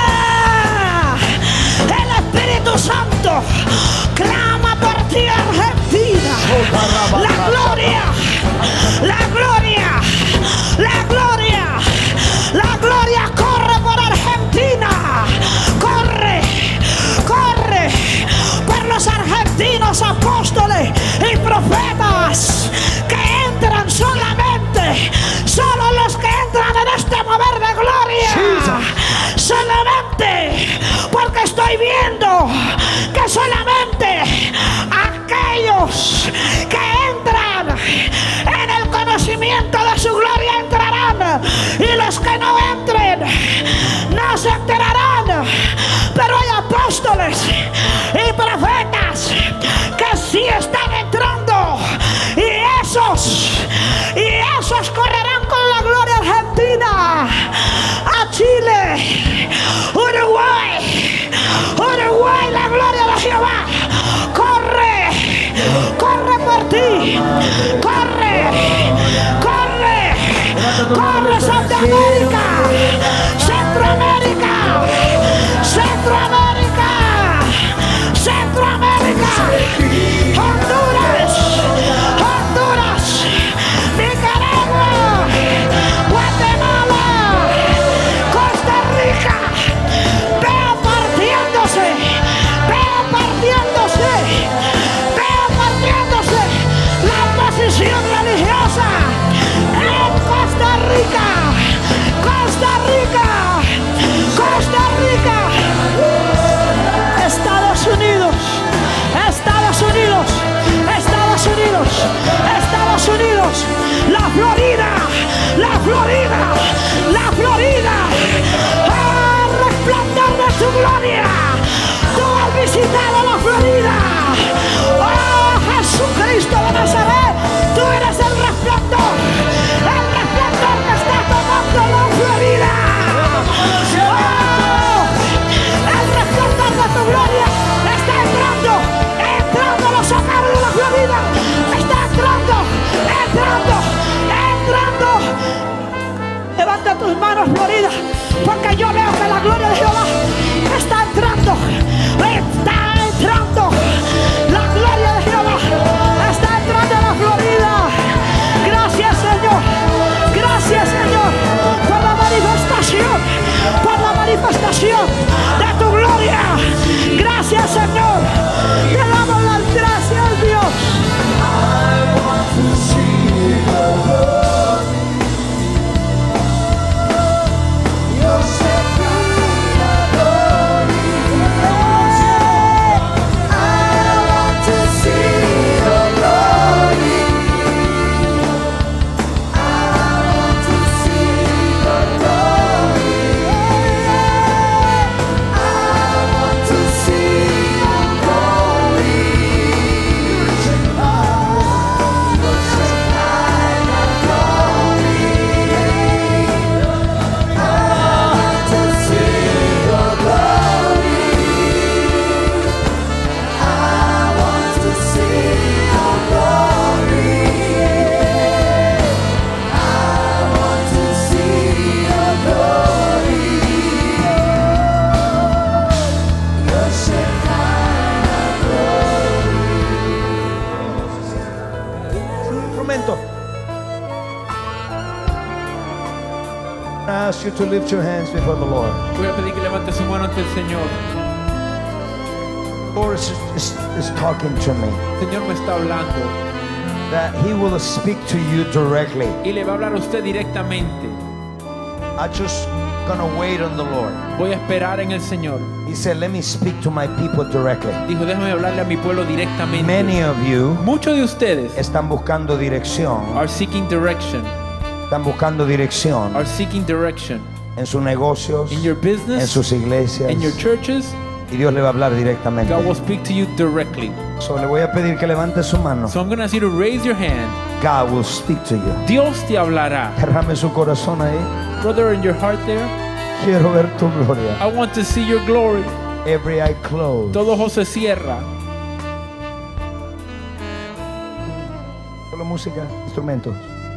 El Espíritu Santo clama por ti, Argentina. La gloria. La gloria. La gloria. La gloria corre por Argentina. Corre. Corre por los argentinos apóstoles y profetas que entran solamente. Solo los que entran en este mover de gloria. Solamente porque estoy viendo que solamente aquellos que entran en el conocimiento de su gloria entrarán, y los que no entren no se enterarán. Pero hay apóstoles y profetas que sí están entrando, y esos y esos correrán con la gloria argentina a Chile, Uruguay, Uruguay, la gloria de Jehová. Corre, corre por ti, corre, corre, corre Centroamérica, Centroamérica, Centroamérica, Centroamérica, Honduras, Honduras, Nicaragua, Guatemala, Costa Rica. Veo partiéndose, veo partiéndose, veo partiéndose la oposición religiosa en Costa Rica, Costa Rica, Costa Rica, Estados Unidos, Estados Unidos, Estados Unidos, Estados Unidos, la Florida, la Florida, la Florida. ¡Ah, resplandor de tu gloria! Tú has visitado la Florida. ¡Oh, Jesucristo de Nazaret! Tú eres el resplandor, el resplandor que está tomando la Florida. ¡Oh, el resplandor de tu gloria está entrando, entrando a los hogares de la Florida! Está entrando, entrando, entrando. Levanta tus manos, Florida, porque yo veo que la gloria de Jehová está entrando. you to lift your hands before the Lord. Voy a pedir que levante su mano ante el Señor. The Lord is, is, is talking to me. El Señor me está hablando That He will speak to you directly. y le va a hablar a usted directamente. I'm just gonna wait on the Lord. Voy a esperar en el Señor. He said, let me speak to my people directly. Dijo, déjame hablarle a mi pueblo directamente. Many of you Muchos de ustedes están buscando dirección. are seeking direction, Están buscando dirección are seeking direction en sus negocios, in your en business, sus iglesias. in your churches. Y Dios le va a hablar directamente. God will speak to you directly. So, le voy a pedir que levante su mano. So I'm going to ask you to raise your hand. God will speak to you. Dios te hablará. Derrame su corazón ahí. Brother, in your heart there, Quiero ver tu gloria. I want to see your glory. Every eye closed. Todo ojo se cierra. Solo música, instrumentos.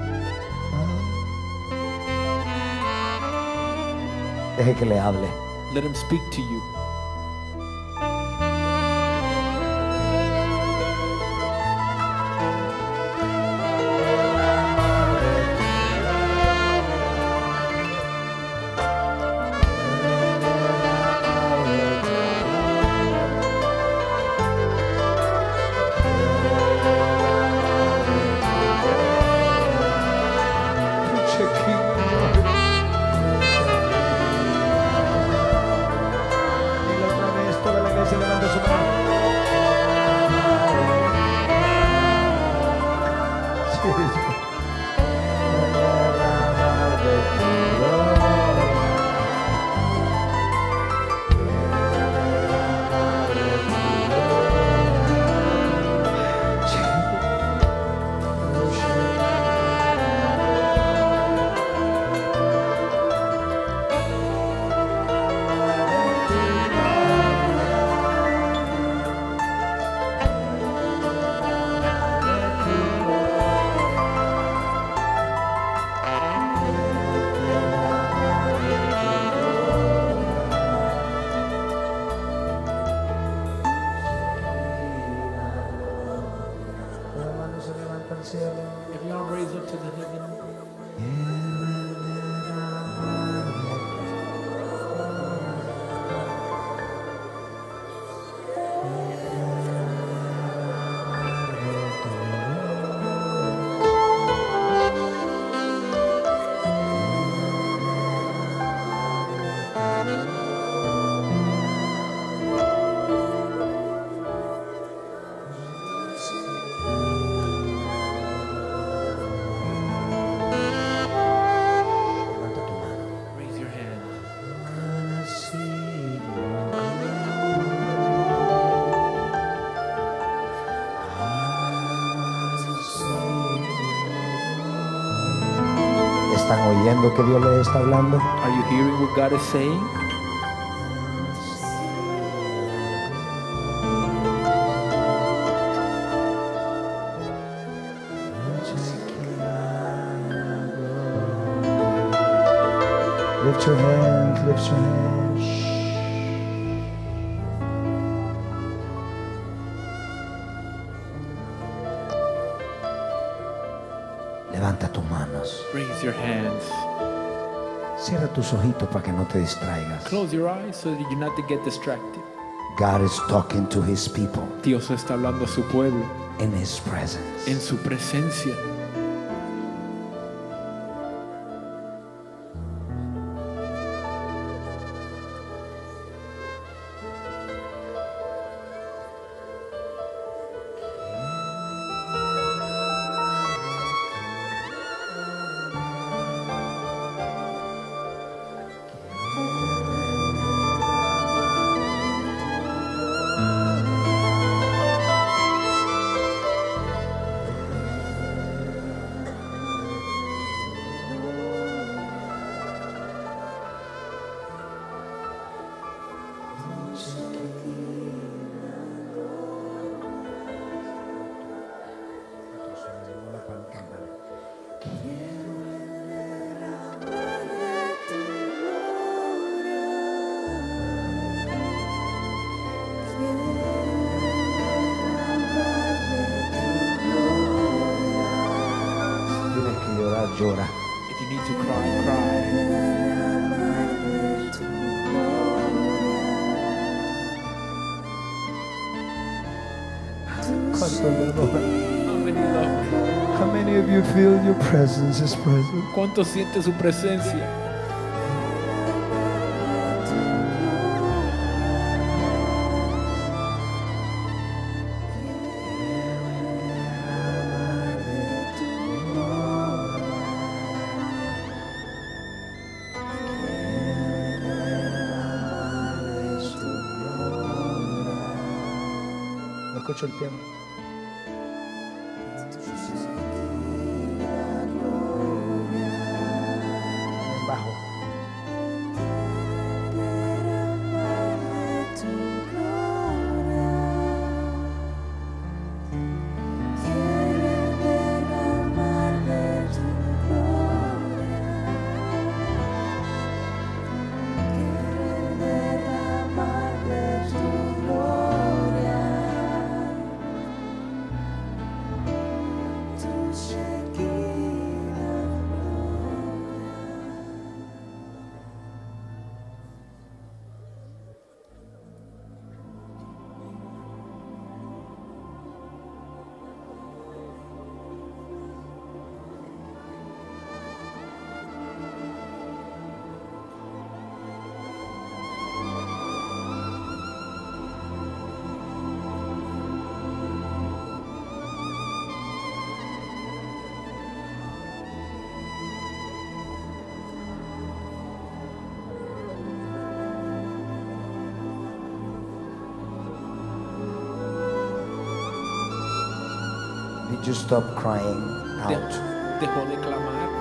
Deje que le hable. Let him speak to you. If you all raise up to the heaven. Raise your hand. ¿Están oyendo que Dios les está hablando? Are you hearing what God is saying? Lift your hands, lift your hands. Levanta tus manos. Raise your hands. Cierra tus ojitos para que no te distraigas. Close your eyes so that you not to get distracted. God is talking to His people Dios está hablando a su pueblo in His presence. en su presencia. Tienes que llorar, llora. If you need to cry, cry. ¿Cuántos le adoran? How many love him? How many of you feel your presence is present? ¿Cuánto siente su presencia? No escucho el piano. El bajo. Did you stop crying De- out? Dejó de clamar.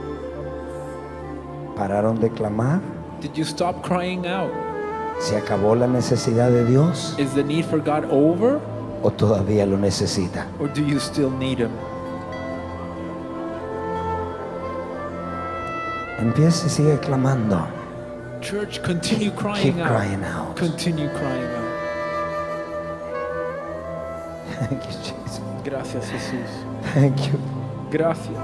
¿Pararon de clamar? Did you stop crying out? ¿Se acabó la necesidad de Dios Is the need for God over, o todavía lo necesita? or do you still need him? Empieza y sigue clamando. Church, continue crying Keep out. crying out. Continue crying out. Thank you, Jesus. Gracias, Jesús. Thank you. Gracias.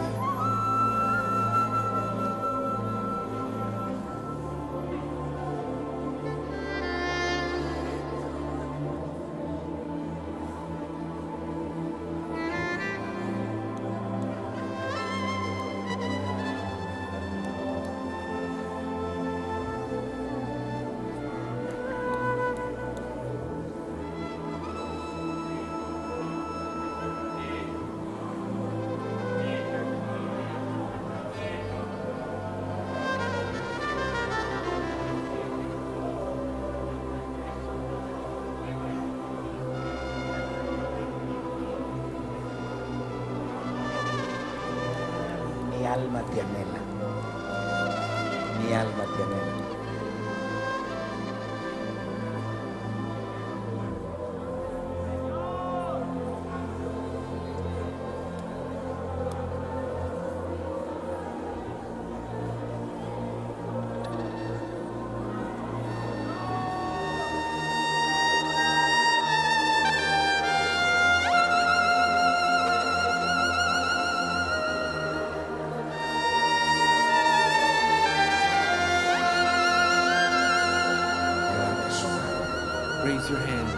Mi alma te anhela. Mi alma te anhela. Levante su mano. Raise your hand.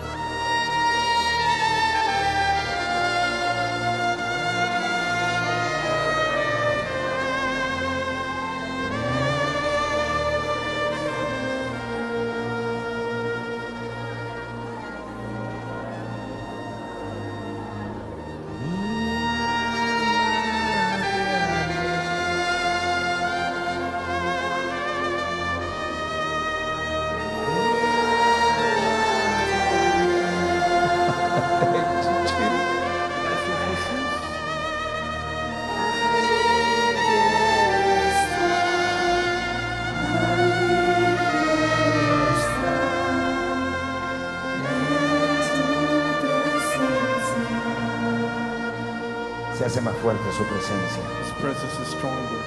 Gracias, Jesús. Se hace más fuerte su presencia. His presence is stronger.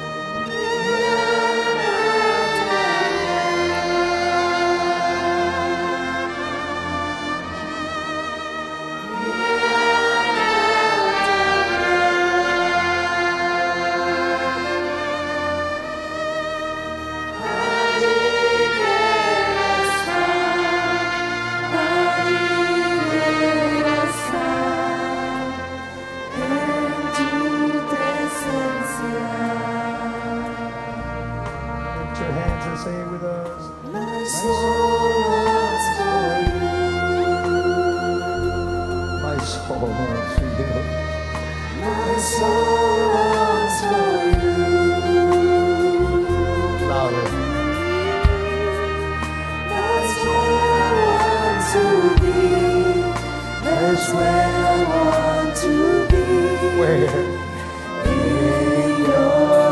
where I want to be. Where? In your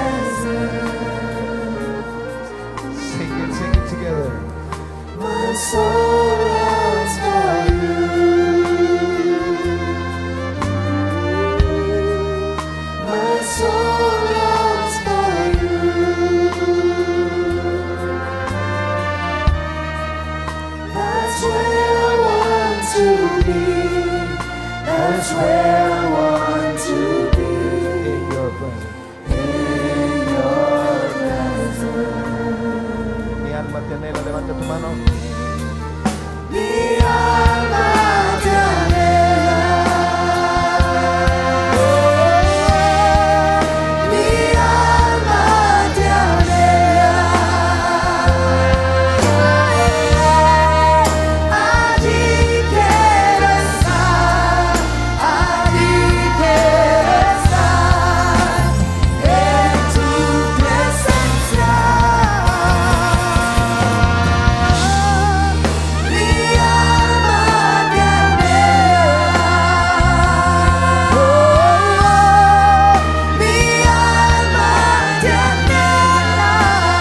presence. Sing it, sing it together. My soul longs for you. My soul longs for you. That's where I want to be. That's where I want to be. In your presence. In your presence. Mi alma te anhela, levanta tu mano. Mi alma te anhela. Mi alma te anhela. Allí quiero estar, allí quiero estar, en tu presencia. Mi alma te anhela. Mi alma te anhela.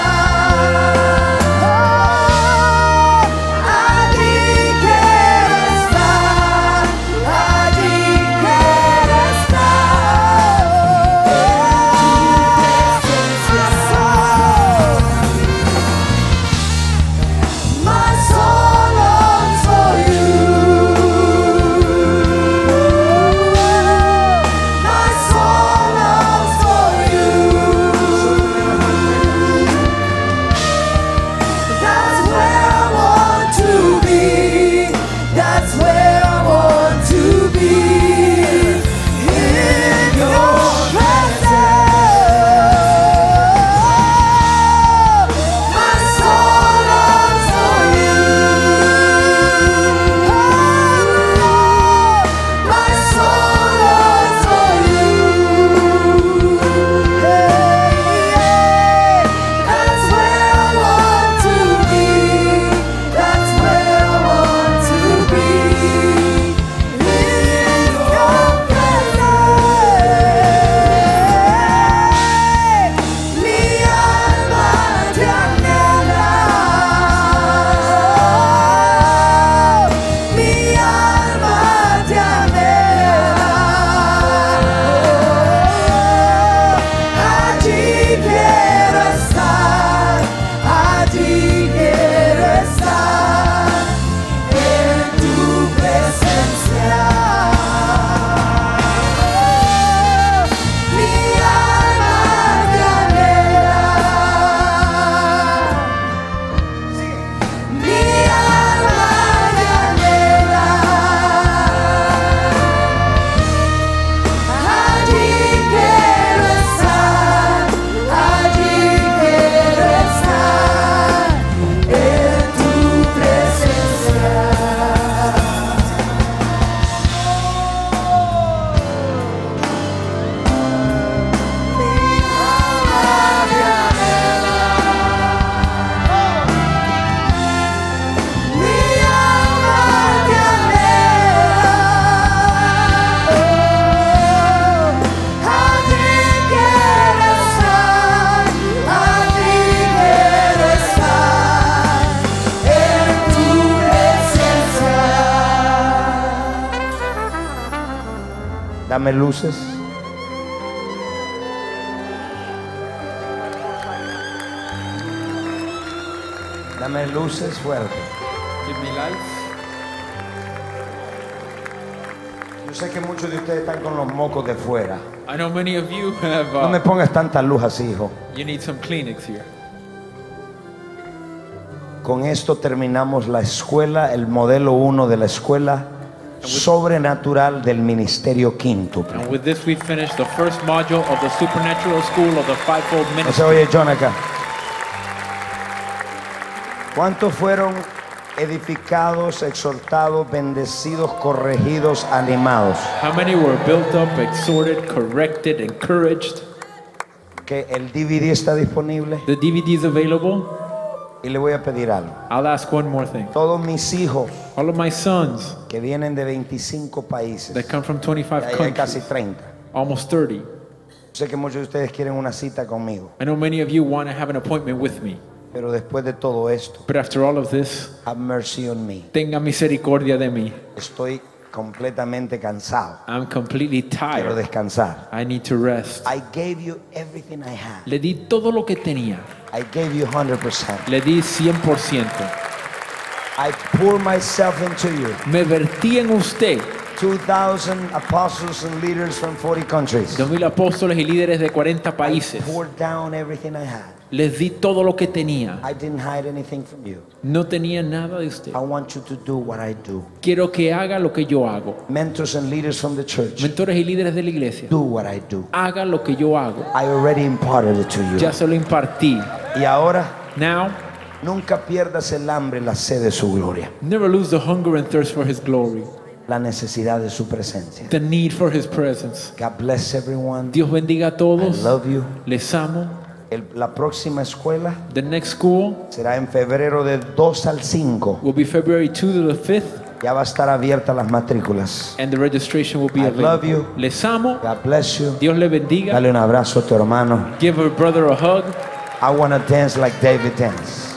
Allí quiero estar, allí quiero estar, my soul longs for you. My soul longs for you. That's where I want to be. That's where I want to be. In your presence. My soul longs for you. My soul longs for you. That's where I want to be. That's where I want to be. In your presence. Mi alma te anhela. Mi alma te anhela. Allí quiero estar, allí quiero estar, en tu presencia. Mi alma te anhela. Mi alma te anhela. Allí quiero estar, allí quiero estar, en tu presencia. Mi alma te anhela. Allí quiero estar, allí quiero estar, en tu presencia. Dame luces. Dame luces fuerte. Give me lights. Yo sé que muchos de ustedes están con los mocos de fuera. I know many of you have. No me Uh, pongas tanta luz así, hijo. you need some Kleenex here. Con esto terminamos la escuela, el modelo uno de la escuela sobrenatural del ministerio quíntuple. And with this, we finish the first module of the supernatural school of the fivefold No se ministry. oye John acá. ¿Cuántos fueron edificados, exhortados, bendecidos, corregidos, animados? How many were built up, exhorted, corrected, encouraged? Que el D V D está disponible. The D V D is available. Y le voy a pedir algo. I'll ask one more thing. Todos mis hijos All of my sons que vienen de veinticinco países, that come from twenty-five ya hay casi countries, treinta. almost thirty. Sé que muchos de ustedes quieren una cita conmigo, I know many of you want to have an appointment with me, pero después de todo esto, but after all of this, have mercy on me. tenga misericordia de mí. Estoy completamente cansado. I'm completely Quiero tired. descansar. I need to rest. I gave you everything I had. Le di todo lo que tenía. I gave you one hundred percent. Le di cien por ciento. I pour myself into you. Me vertí en usted. two thousand apostles and leaders from forty countries. Dos mil apóstoles y líderes de cuarenta países. Poured down everything I had. Les di todo lo que tenía. I didn't hide anything from you. No tenía nada de usted. I want you to do what I do. Quiero que haga lo que yo hago. Mentors and leaders from the church, Mentores y líderes de la iglesia, do what I do. haga lo que yo hago. I already imparted it to you. Ya se lo impartí. Y ahora, Now, nunca pierdas el hambre y la sed de su gloria. never lose the hunger and thirst for His glory. La necesidad de su presencia. The need for His presence. God bless everyone. Dios bendiga a I todos. love you. Les amo. El- la próxima escuela The next school será en febrero del dos al cinco. will be February second to the fifth, Ya va a estar abierta las matrículas. and the registration will be I available. love you. Les amo. God bless you. Dios le bendiga. Dale un abrazo a tu hermano. Give a brother a hug. I want to dance like David danced.